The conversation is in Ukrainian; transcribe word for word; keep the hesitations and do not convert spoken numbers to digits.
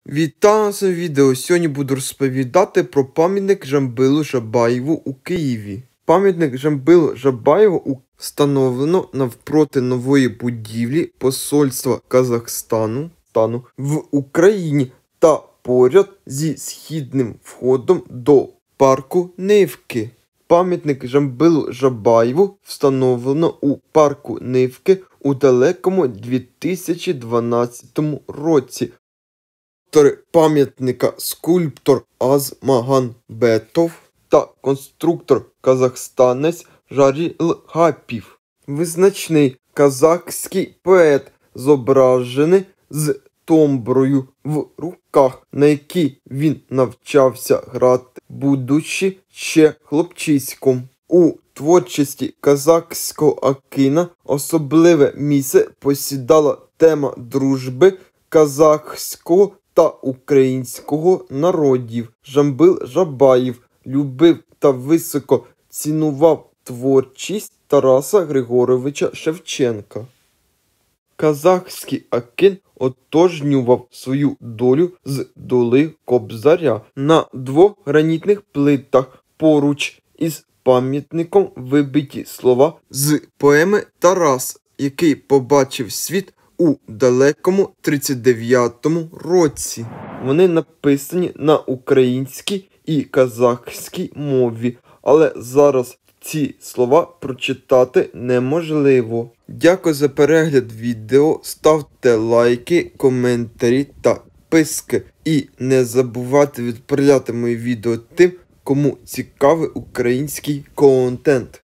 Вітаю на своєму відео. Сьогодні буду розповідати про пам'ятник Жамбилу Жабаєву у Києві. Пам'ятник Жамбилу Жабаєву встановлено навпроти нової будівлі посольства Казахстану стану в Україні та поряд зі східним входом до парку Нивки. Пам'ятник Жамбилу Жабаєву встановлено у парку Нивки у далекому дві тисячі дванадцятому році. Автори пам'ятника скульптор Азмагамбетов та конструктор-казахстанець Жаріл Гапів. Визначний казахський поет зображений з томброю в руках, на якій він навчався грати, будучи ще хлопчиськом. У творчості казахського Акіна особливе місце посідала тема дружби казахського та українського народів. Жамбил Жабаєв любив та високо цінував творчість Тараса Григоровича Шевченка. Казахський Акін отожнював свою долю з доли Кобзаря. На двох гранітних плитах поруч із пам'ятником вибиті слова з поеми «Тарас», який побачив світ у далекому тридцять дев'ятому році. Вони написані на українській і казахській мові, але зараз ці слова прочитати неможливо. Дякую за перегляд відео, ставте лайки, коментарі та підписки. І не забувайте відправляти мої відео тим, кому цікавий український контент.